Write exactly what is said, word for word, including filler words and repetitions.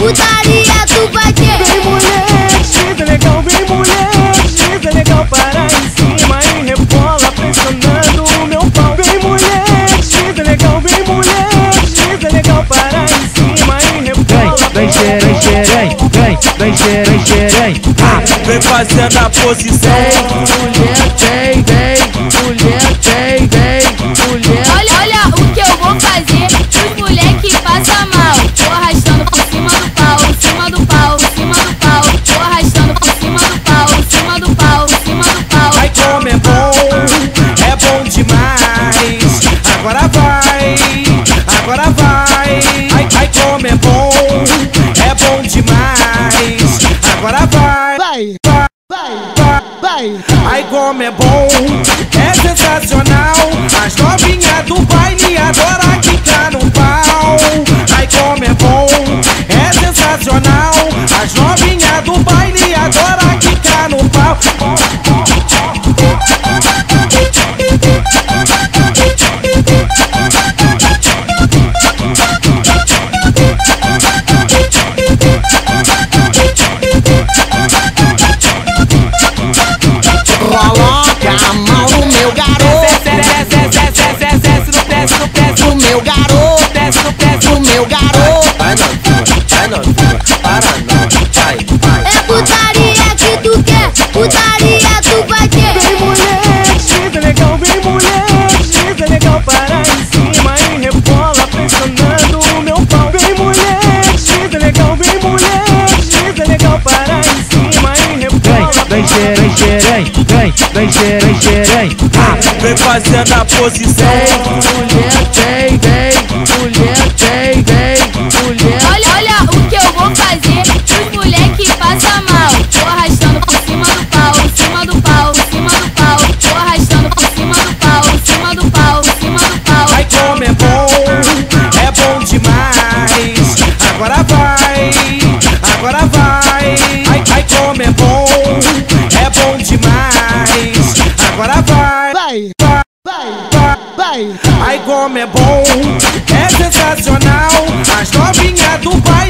putaria tu vai ter. Vem mulher, X é legal, vem mulher, X é legal, para em cima e rebola pressionando o meu pau. Vem mulher, X é legal, vem mulher, X é legal, para em cima e rebola. Vem, vem xerém, xerém, vem, vem xerém, xerém. Vem fazendo a posição. Mulher, vem, vem, mulher, vem, vem, mulher. Olha, olha o que eu vou fazer pros moleque passa mal. Tô arrastando por cima do pau, em cima do pau, em cima do pau. Tô arrastando por cima do pau, em cima do pau, em cima do pau. Ai como é bom, é bom demais. Agora vai, agora vai. Ai, ai como é bom, é bom demais. Agora vai, Vai, vai, vai, vai. ai como é bom, é sensacional. As novinhas do baile adoram quicar no pau. Ai como é bom, é sensacional. As novinhas do baile adoram quicar no pau. Coloca a mão no meu garoto, Desce, desce, desce, desce, no desce, no desce, no meu garoto, desce, no desce. no meu garoto. Vai novinha, vai novinha, para não, vai, vai. É putaria que tu quer, putaria tu vai ter. Vem mulher, X é legal, vem mulher, X é legal, para em cima e rebola pressionando o meu pau. Vem mulher, X é legal, vem mulher, X é legal, para em cima e rebola. Vem, vem xerém, xerém, vem, vem xerém, xerém. Vem fazendo a posição. Mulher, vem, vem, mulher, vem, vem, mulher. Olha, olha o que eu vou fazer pros moleque passa mal. Tô arrastando por cima do pau, em cima do pau, em cima do pau. Tô arrastando por cima do pau, em cima do pau, em cima do pau. Ai como é bom, é bom demais. Agora vai, agora vai. Ai, ai como é bom, é bom demais. Agora vai, Vai, vai, vai, vai. vai. Ai como é bom, é sensacional. As novinhas do baile